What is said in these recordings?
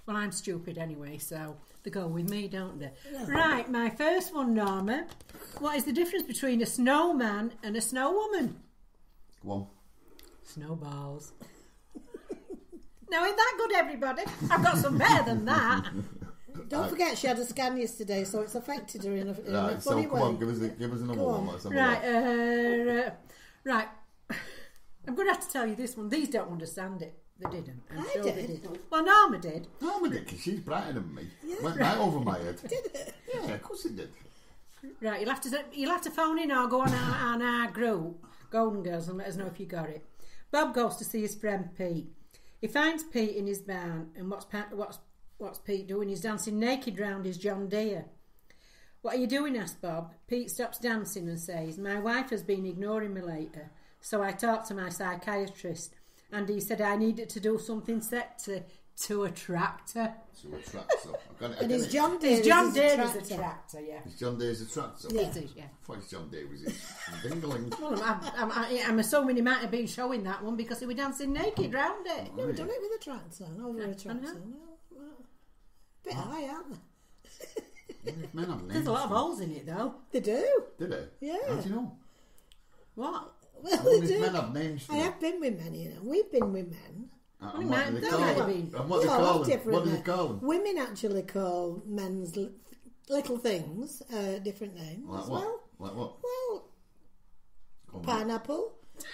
Well, I'm stupid anyway, so they go with me, don't they? Yeah. Right, my first one, Norma. What is the difference between a snowman and a snow woman? One. Snowballs. Now, ain't that good, everybody? I've got some better than that. Don't forget, she had a scan yesterday, so it's affected her in a right, funny so way. Come on, give us another one. Let's have right. I'm going to have to tell you this one. These don't understand it. They didn't. I'm sure did. they did. Well, Norma did. Norma did, because she's brighter than me. Yeah. Went right over my head. Did it? Yeah, of course it did. Right, you'll have to phone in or go on our group, Golden Girls, and let us know if you got it. Bob goes to see his friend Pete. He finds Pete in his barn, and what's Pete doing? He's dancing naked round his John Deere. What are you doing? Asks Bob. Pete stops dancing and says, my wife has been ignoring me lately, so I talked to my psychiatrist, and he said I needed to do something sexy to attract her. To attract her. And his John Deere is a tractor, yeah. His John Deere's a tractor? Yeah. It is, yeah. I thought his John Deere was his dingling. Well, I'm assuming he might have been showing that one because he was dancing naked round it. No, we've done it with a tractor, over a tractor. No. Bit high, aren't they? There's a lot of holes in it, though. They do. Did they? Yeah. How do you know? What? Well, Well, they do. men have names for I them. have been with men, you know. We've been with men. And what do they call them? And what do they Yeah, call that's them? different, What do they yeah. call them? Women actually call men's little things different names. Like what? Well, Like what? well, pineapple.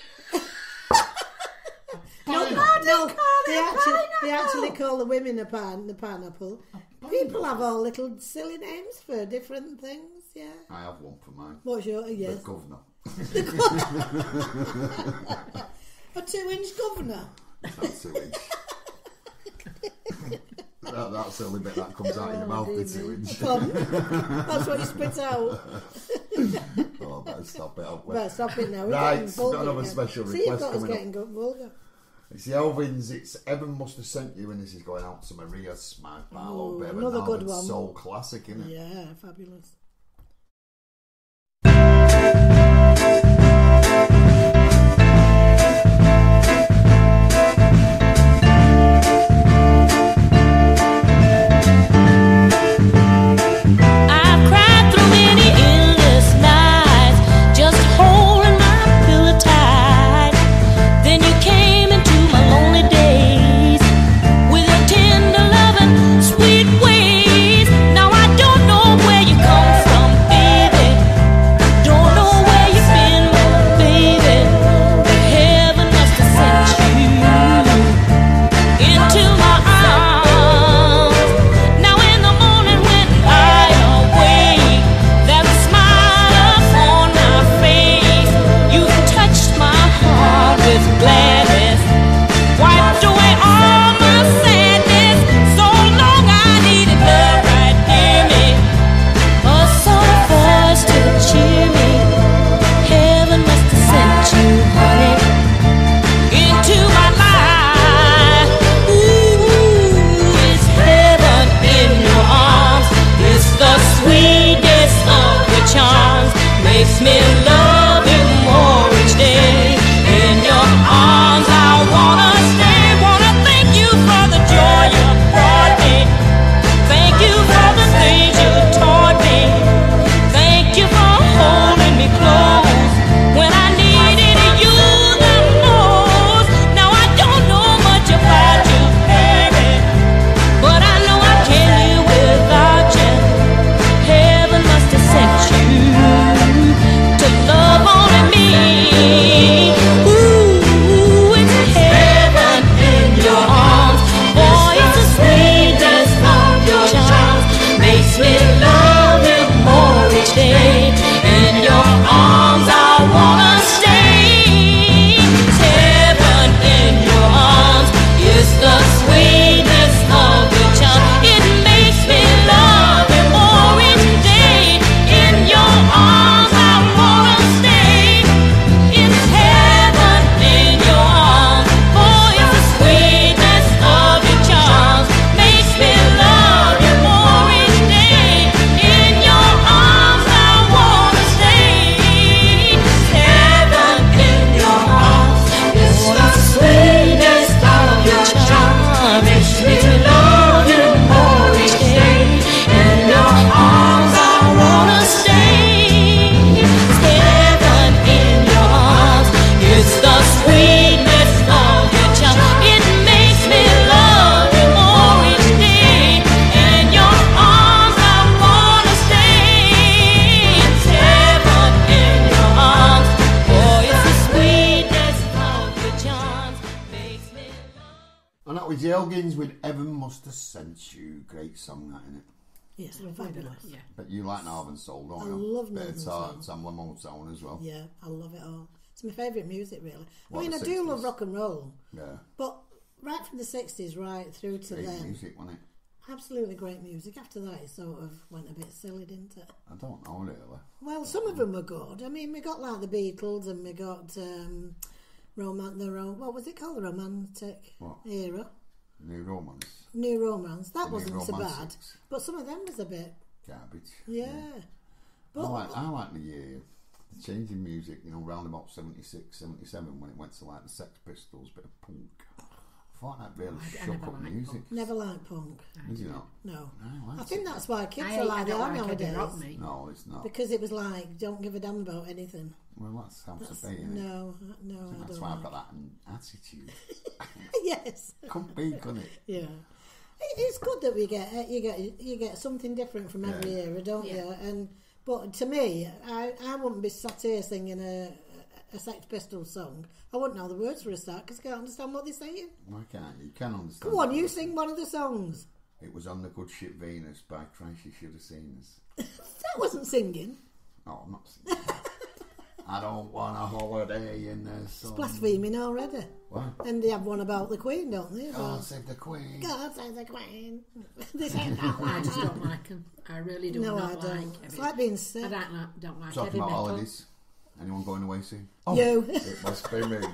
No, They actually call the women the pineapple. People have all little silly names for different things. Yeah. I have one for mine. What's your? Yes. The governor. A 2-inch governor. That's 2 inch. That's the only bit that comes out of your mouth, the 2 inch. That's what you spit out. Oh, better stop it. Better stop it now. We're Right, getting we've vulgar got another again. special See, you've request got us coming getting up. vulgar. It's the Elvins. It's Evan must have sent you, and this is going out to Maria Smart. Oh, Bit of another an good Elvin one. soul classic, isn't it? Yeah, fabulous. I've cried through many endless nights, just holding my pillow tight. Then you came into my lonely days with your tender loving, sweet ways. Now I don't know where you come Elgins with Heaven Must Have Sent You. Great song, that, isn't it? Yes, fabulous. Yeah. But you like Northern Soul, don't I you? love Bit Northern of Soul. Sam Lamont as well. Yeah, I love it all. It's my favourite music, really. What, I mean, the I do 60s? love rock and roll, Yeah. but right from the 60s right through to Great then, music, wasn't it? absolutely great music. After that, it sort of went a bit silly, didn't it? I don't know, really. Well, some of them were good. I mean, we got like the Beatles, and we got what was it called? The Romantic What? Era. New Romance. New Romance. That New wasn't so bad. Romantics. But some of them was a bit, Garbage. yeah. But I like the change in music, round about 76, 77 when it went to like the Sex Pistols, bit of punk. I thought that really I shook never up liked music. never liked punk. Did you not? No. I I liked think it. that's why kids I are like they don't are like heavy nowadays. rock, mate. No, it's not. Because it was like, don't give a damn about anything. Well, that's how That's, to be, innit? no, I That's don't why like. I've got that attitude. Yes. Couldn't be, couldn't it? Yeah. It's good that we get you get something different from every Yeah. era, don't Yeah. you? But to me, I wouldn't be sat here singing a Sex Pistols song. I wouldn't know the words for a start because I can't understand what they're saying. Why can't you? You can understand. Come on, that. you sing one of the songs. It was on the good ship Venus by Christ, you should have seen us. That wasn't singing. No, I'm not singing. I don't want a holiday in the sun. Blaspheming already. What? And they have one about the Queen, don't they? God save the Queen. God save the Queen. This ain't that I just don't like them. I really do No, not I like don't. heavy. It's like being sick. I don't like Talking heavy about metal. holidays. Anyone going away soon? You. It must be me.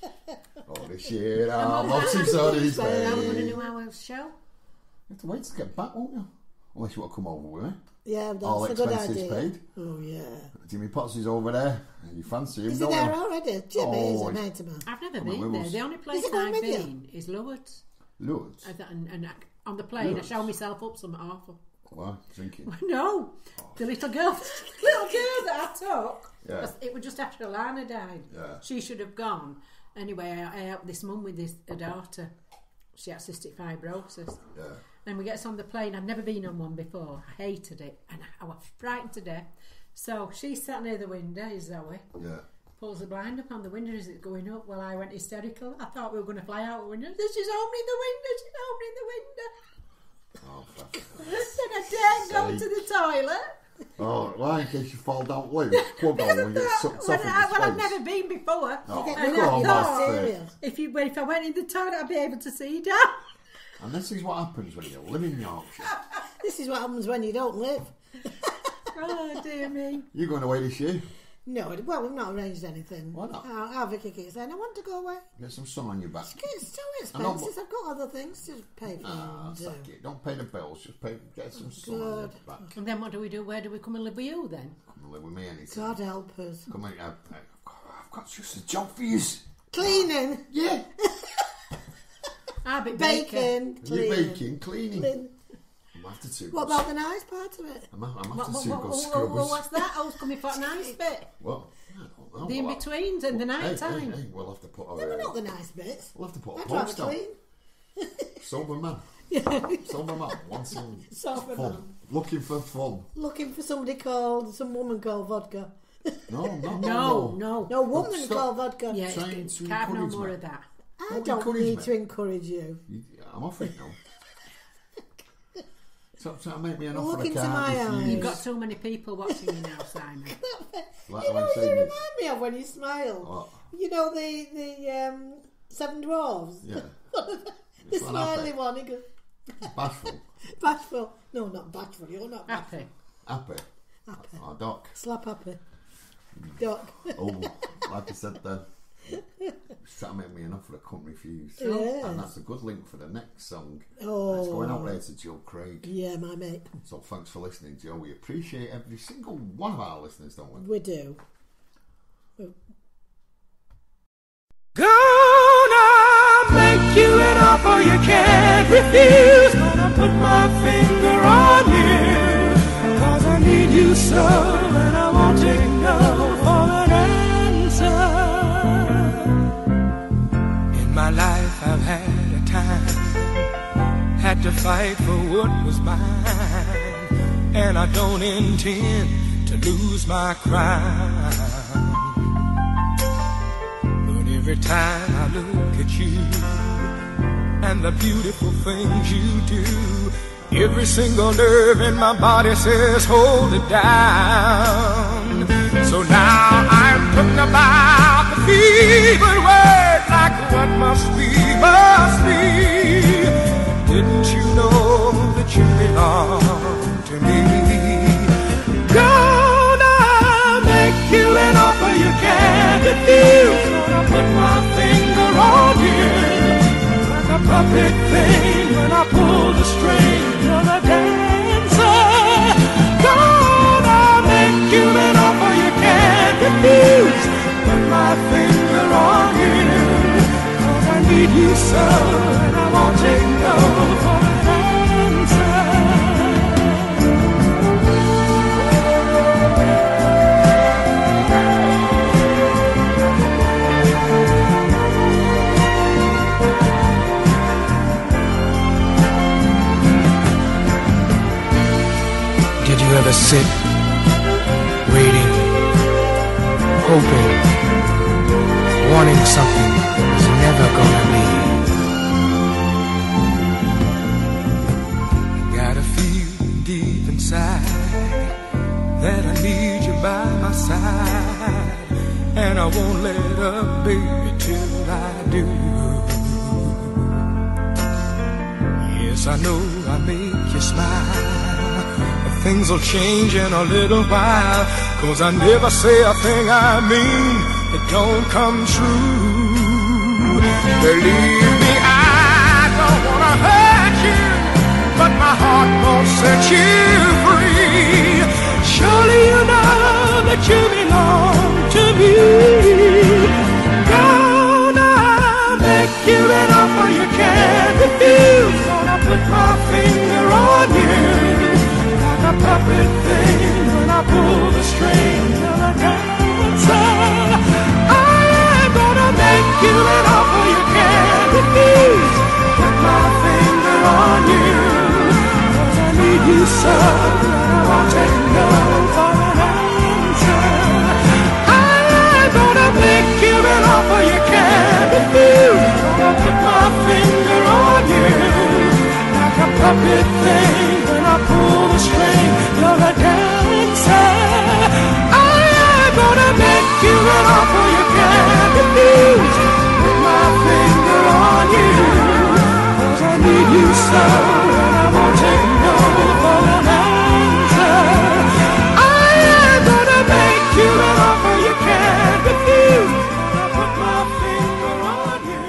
Oh, this year I'm I'm lots of holidays. I'm going to You do our show. have to wait to get back, won't you? Unless you want to come over with me. Yeah, All that's a good expenses idea. paid. Oh, yeah. Jimmy Potts is over there. You fancy him, Is he don't there you? already? Jimmy Oh, is a he's- mate of mine. I've never Come on, been we there. will- The only place he going I've with you? been is Lourdes. Loads. And on the plane, Lourdes? I showed myself up some awful. Why? Drinking. No, the little girl that I took. Yeah. It was just after Alana died. Yeah. She should have gone. Anyway, I helped this mum with her daughter. She had cystic fibrosis. Yeah. And we get on the plane. I'd never been on one before. I hated it, and I was frightened to death. So she sat near the window, is Zoe. Yeah. Pulls the blind up on the window as it's going up. Well, I went hysterical. I thought we were going to fly out the window. She's opening the window. She's opening the window. Oh, fuck. Then I daren't go to the toilet. Oh, why? In case you fall down loose. Plug on when you get sucked off in I've space. never been before. Oh, And come I on, thought, that's it. if I went in the toilet, I'd be able to see down. And this is what happens when you live in Yorkshire. This is what happens when you don't live. Oh, dear me. You going away this year? No, well, we've not arranged anything. Why not? Our Vicky keeps saying, I want to go away. Get some sun on your back. It's so I know, expensive. I've got other things to pay for. Ah, and do. suck it. Don't pay the bills. Just get some sun on your Good. back. And then what do we do? Where do we come and live with you then? Come and live with me anytime. God help us. Come in. I've got just a job for you. Cleaning. Yeah. I'll be Bacon. You're Cleaning. baking, cleaning. Clean. I'm after two. What about the nice part of it? I'm after two good What, scrubbers. what's that? I was coming for a nice bit. Well, I don't know. The in-betweens and the night time. Hey, we'll have to put a... They were not the nice bits. We'll have to put a I'd rather post on. clean. Sober man. Yeah. Sober man. Wanting Sober fun. man. Looking for fun. Looking for some woman called vodka. No, not No. No, woman Stop. called vodka. Yeah, Trying to can't have no encourage more me. of that. I Don't don't encourage need me. to encourage you. I'm offering now. Stop trying to make me an offer Look of into card my if you- eyes. You've got too many people watching you now, Simon. Like You know I'm what you saying remind this. me of when you smile? What? You know the Seven Dwarfs? Yeah. The It's not happy. smiley one. He goes, Bashful. bashful. No, not bashful. You're not bashful. Happy. Happy. Oh, Doc. Slap happy. Doc. Oh, like I said then. He's trying to make me an offer I couldn't refuse. Yes. And that's a good link for the next song. Oh. It's going out there to Joe Craig. Yeah, my mate. So thanks for listening, Joe. We appreciate every single one of our listeners, don't we? We do. Gonna make you an offer you can't refuse. Gonna put my finger on you, 'cause I need you so, and I won't take no for an answer. In my life I've had a time, had to fight for what was mine, and I don't intend to lose my crown. Every time I look at you, and the beautiful things you do. Every single nerve in my body says hold it down. So now I'm putting about the fevered word like what must be, must be. Didn't you know that you belong to me? Gonna make you an offer you can't refuse. Gonna put my finger on you like a puppet thing when I pull the string. You're the dancer. Gonna make you an offer you can't refuse. Put my finger on you, 'cause I need you so, and I won't take no for an answer. Did you ever sit, waiting, hoping, wanting something that was never gonna be? Gotta feel deep inside that I need you by my side, and I won't let up, baby, till I do. Yes, I know I make you smile. Things will change in a little while, 'cause I never say a thing I mean that don't come true. Believe me, I don't wanna hurt you, but my heart won't set you free. Surely you know that you belong to me. Gonna make you an offer you can't refuse. Gonna put my finger on you, a puppet thing when I pull the string of a dancer. I'm gonna make you an offer you can't refuse. Put my finger on you, 'cause I need you so, and I won't take no for an answer. I'm gonna make you an offer you can't refuse. Gonna put my finger on you like a puppet thing when I pull the string. You're a dancer. I'm gonna make you an offer you can't refuse. Put my finger on you, 'cause I need you so, and I won't take no for an answer. I'm gonna make you an offer you can't refuse. Put my finger on you.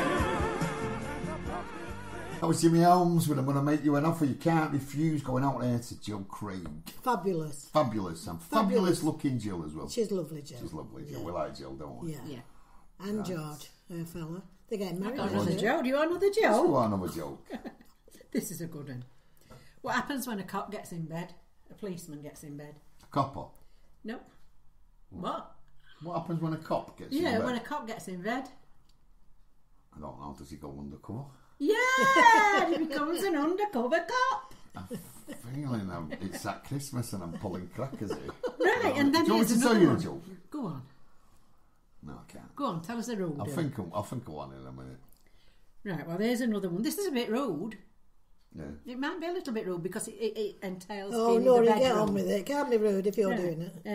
That was Jimmy Holmes with I'm going to make you an offer you can't refuse, going out there to Jill Craig. Fabulous. Fabulous, and fabulous looking Jill as well. She's lovely, Jill. She's lovely, Jill. Yeah. We like Jill, don't we? Yeah. And George, her fella. They're getting married. Got this another year. joke. Do you want another Just joke? want another joke. This is a good one. What happens when a cop gets in bed? A policeman gets in bed? A copper. Nope. What? What happens when a cop gets in Yeah, bed? when a cop gets in bed. I don't know, does he go undercover? Yeah, he becomes an undercover cop. I'm feeling it's at Christmas and I'm pulling crackers here. Right, and then Do you want here's me to tell another you a one. joke? Go on. No, I can't. Go on, tell us a rude. I'll think of one in a minute. Right, well, there's another one. This is a bit rude. Yeah. It might be a little bit rude because it entails Oh, being no, in the get bedroom. on with it. Can't be rude if you're Right. doing it.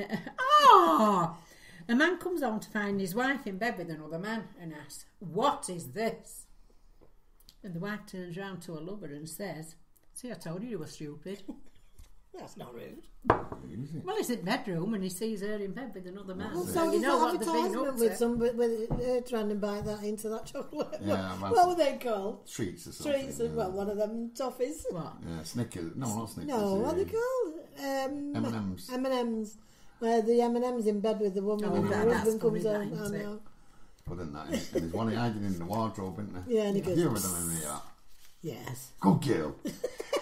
A man comes home to find his wife in bed with another man and asks, "What is this?" And the wife turns round to her lover and says, "See, I told you were stupid." That's not rude. Is it? Well, he's in the bedroom and he sees her in bed with another man. Well, So so you there's know that what they've been advertisement up with to. somebody with trying to bite that into that chocolate. Yeah, what were they called? Treats or something. Treats, yeah. well, one of them toffees. What? Yeah, Snickers. No, not Snickers. No, what are they called? M&Ms. M&M's. Where the M&M's in bed with the woman Oh, and the that's husband funny, comes that, home. I isn't it? know. Put in that in. And there's one hiding in the wardrobe, isn't there? Yeah, and he goes, You ever done any of that? yes. Good girl.